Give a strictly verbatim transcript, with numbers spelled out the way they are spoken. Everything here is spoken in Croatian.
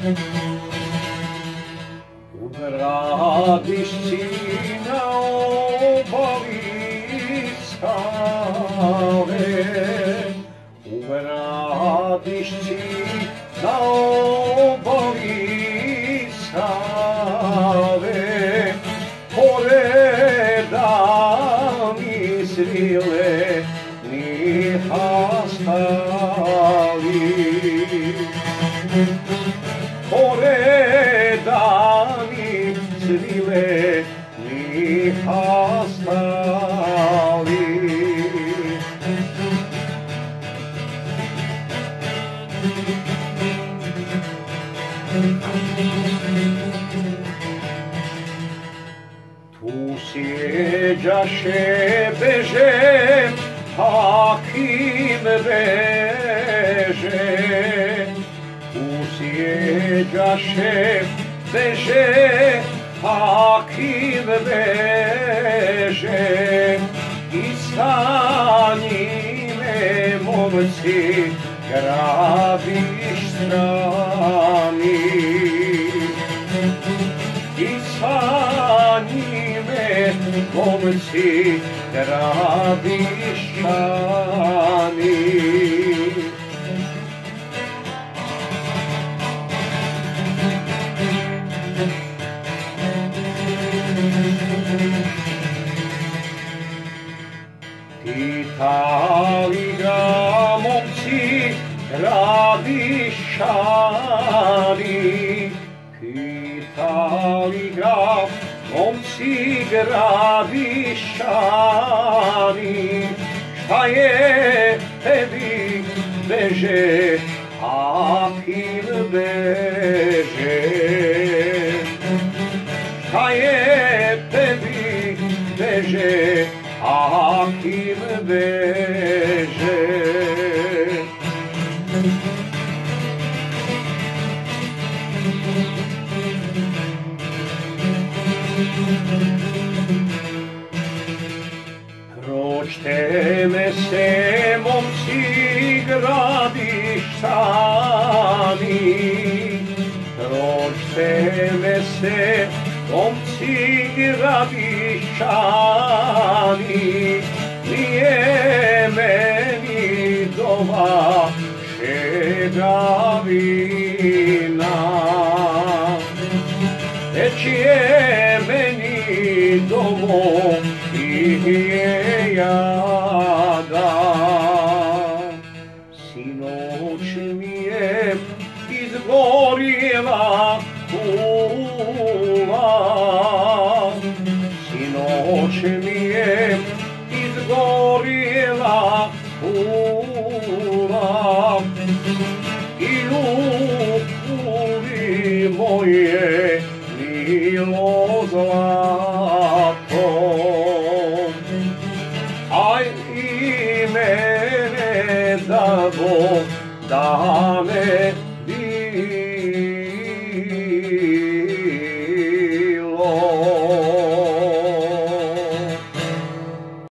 U Gradišći na obali Save, u Gradišći na obali Save, poredani svile ni hastali, poredani svile ni hastali. Tu sjeđaše beže, hakim beže. Tu sjeđaše beže, hakim beže. I sa njime momci Gradišćani. I sa njime momci Gradišćani. Pitali ga momci Gradišćani, pitali ga momci Gradišćani, šta je tebi beže, hakim beže? Šta je tebi beže, hakim beže? Prođte me se, momci Gradišćani, prođte me se, momci Gradišćani, nije meni doma Šegavina, već je meni domo i jada. Sinoć mi je izgorjela kula, sinoć mi je izgorjela kula, i u kuli moje bilo zlato. Aj i mene da Bog da